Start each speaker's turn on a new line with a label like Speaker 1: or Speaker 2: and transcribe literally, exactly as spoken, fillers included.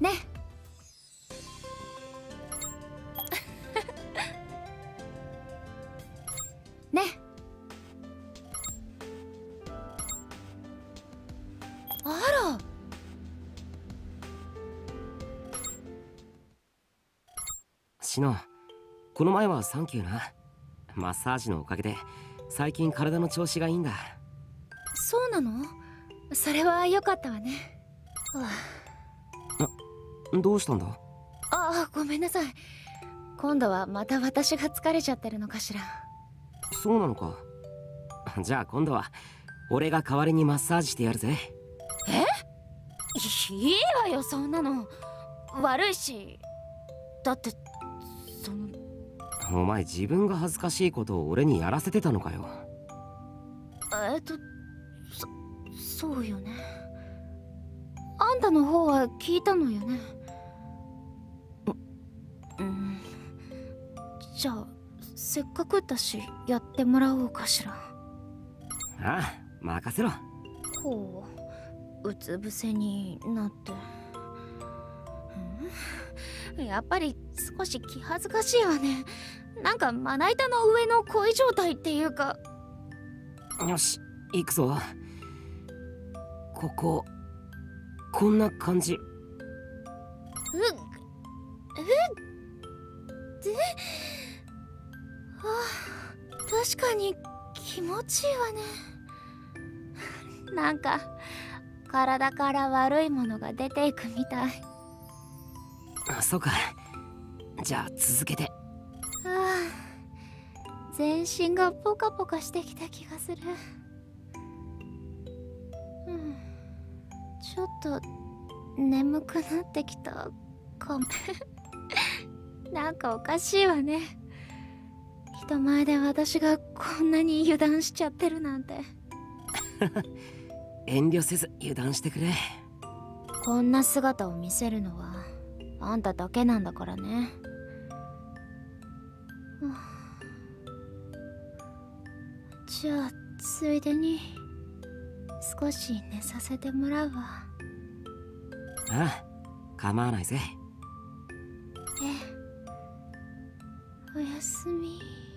Speaker 1: ね。ね。あら。
Speaker 2: シノ、この前はサンキューな。マッサージのおかげで最近体の調子がいいんだ。
Speaker 1: そうなの？それは良かったわね。は
Speaker 2: あ、どうしたんだ？
Speaker 1: ああ、ごめんなさい。今度はまた私が疲れちゃってるのかしら。
Speaker 2: そうなのか。じゃあ今度は俺が代わりにマッサージしてやるぜ。
Speaker 1: え？いいわよ、そんなの。悪いし。だってその
Speaker 2: お前自分が恥ずかしいことを俺にやらせてたのかよ。
Speaker 1: えっとそそうよね。あんたの方は聞いたのよね。うん。じゃあせっかくだしやってもらおうかしら。
Speaker 2: ああ、任せろ。
Speaker 1: ほう、うつ伏せになって。うん、やっぱり少し気恥ずかしいわね。なんかまな板の上の恋状態っていうか。
Speaker 2: よし、行くぞ。こここんな感じ。
Speaker 1: うっえで、はあ、確かに気持ちいいわね。なんか体から悪いものが出ていくみたい。
Speaker 2: あ、そうか。じゃあ続けて。
Speaker 1: ああ、全身がポカポカしてきた気がする。うん、ちょっと眠くなってきたかも。なんかおかしいわね。人前で私がこんなに油断しちゃってるなんて。
Speaker 2: 遠慮せず油断してくれ。
Speaker 1: こんな姿を見せるのはあんただけなんだからね。じゃあついでに少し寝させてもらうわ。
Speaker 2: ああ、構わないぜ。
Speaker 1: ええ、おやすみ。